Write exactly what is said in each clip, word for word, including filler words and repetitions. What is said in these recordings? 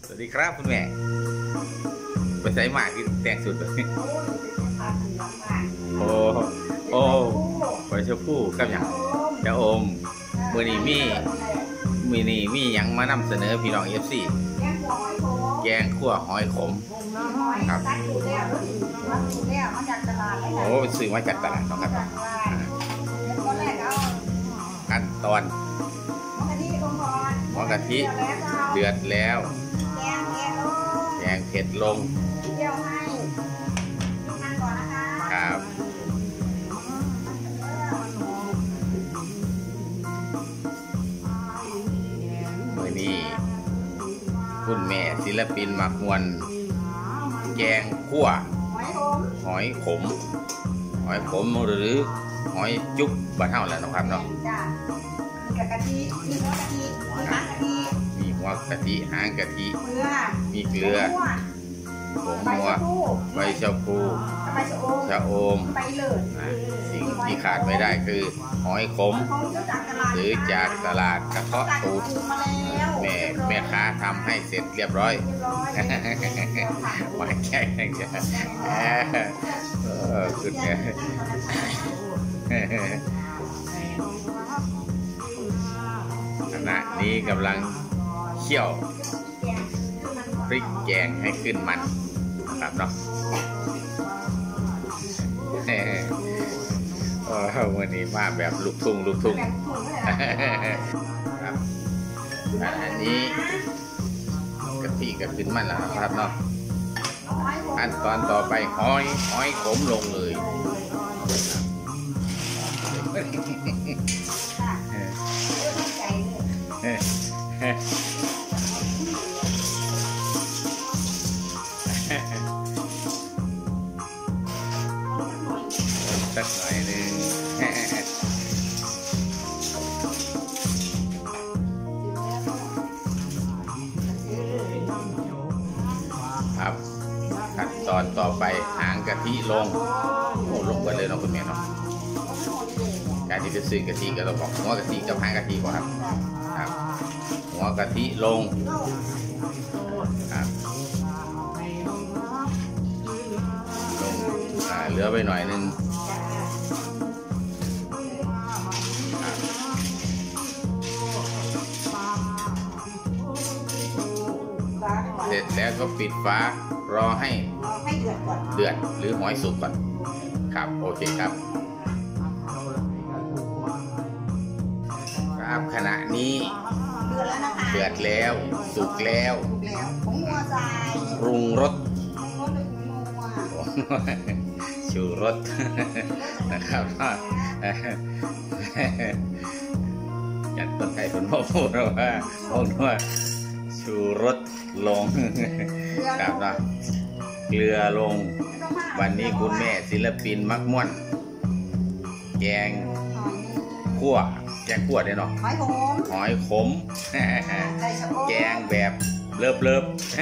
สวัสดีครับคุณแม่ไปใส่หมากที่แต่งสุดเลยโอ้โอ้ไปเชฟผู้กับอย่างจะอมมือนี้มีมือนี้มียังมานำเสนอพี่น้องเอฟซีแกงขั่วหอยขมครับโอ้ซื้อมาจากตลาดนะครับขั้นตอนหัวกะทิเดือดแล้วแกงเผ็ดลงครับเมื่อนี้คุณแม่ศิลปินมักมวนแกงขั่วหอยขมหอยขมหรือหอยจุ๊บบ้านเฮาแหละนะครับเนาะมีกะทิมีหัวกะทิมีหางกะทิมีหัวกะทิหางกะทิมีเกลือผงนัวใบชะพูชะอมสิ่งที่ขาดไม่ได้คือหอยขมหรือจากตลาดกระเทาะตูดแม่แม่ค้าทำให้เสร็จเรียบร้อยมาแค่ไหนจะสุดเนี่ยขณะนี้กำลังเคี่ยวพริกแกงให้ขึ้นมันนะครับเนาะโอ้วันนี้มาแบบลูกทุ่งลูกทุ่งครับอันนี้กะทิก็ขึ้นมันแล้วนะครับเนาะขั้นตอนต่อไปหอยหอยขมลงเลยสักหน่อยหนึ่งครับขั้นตอนต่อไปหางกะทิลงโอ้ลงไปเลยเนาะคุณแม่เนาะการที่จะซื้อกะทิก็ต้องบอกหัวกะทิกับหางกะทิก่อนครับครับหัวกะทิลงครับลงเหลือไปหน่อยนึงเสร็จแล้วก็ปิดฝารอให้เดือดหรือหอยสุกก่อนครับโอเคครับครับขณะนี้เดือดแล้วสุกแล้วปรุงรสชูรสนะครับจัดต้นไทยคนพ่อพูดว่าพวกนู้นชูรสลงครับนะเกลือลงวันนี้คุณแม่ศิลปินมักม่วนแกงขั่วแกงขั่วเนี่ยเนาะหอยขมหอยขมแกงแบบเลิบเลิบ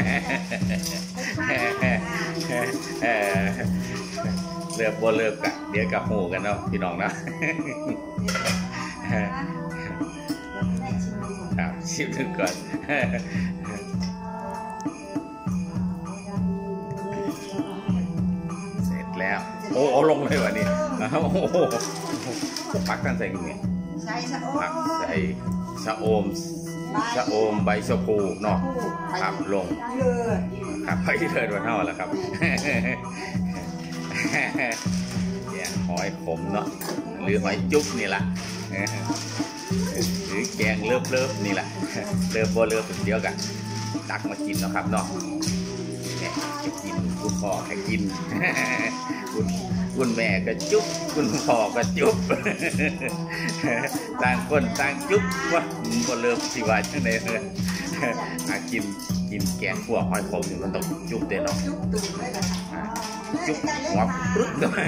เลิบบ่เลิบกะเดี๋ยวกับหูกันเนาะพี่น้องนะครับชิมดูก่อนเสร็จแล้วโอ้โอ้ลงเลยวันนี้โอ้โหปักกันใส่ยังไงปักใส่ชะอมชะอมใบชะพูเนาะครับลงครับไปที่เถิดวันเท่าแล้วครับแกงหอยขมเนาะหรือหอยจุ๊บนี่แหละหรือแกงเลิบเลิบนี่แหละเลิบบ่เลิบเดียวกันตักมากินเนาะครับเนาะเนี่ยจะกินคุณพ่อให้กินคุณคุณแม่ก็จุ๊บคุณพ่อก็จุ๊บต่างคนต่างจุ๊บว่าบ่เลิบสิว่าจังได๋เด้อมากินกินแกงขั่วหอยขมนี่มันต้องจุ๊บเด้เนาะจุ๊บหัวปึ๊ดด้วย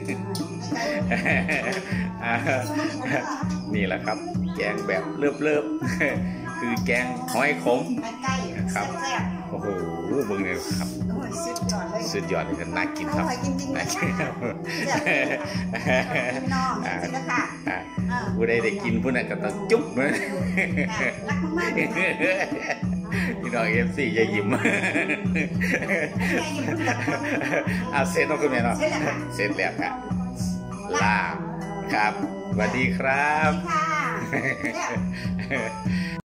นี่แหละครับแกงแบบเลิบๆคือแกงหอยขมครับโอ้โหมึงเนี่ยครับสุดยอดเลยน่ากินครับน่ากินครับผู้ใดได้กินผู้นั้นก็ต้องจุ๊บเลยพี่น้องเอฟซีอย่ายิ้มอาเสร็จแล้วคุณแม่เนาะเสร็จแล้วค่ะลาครับสวัสดีครับ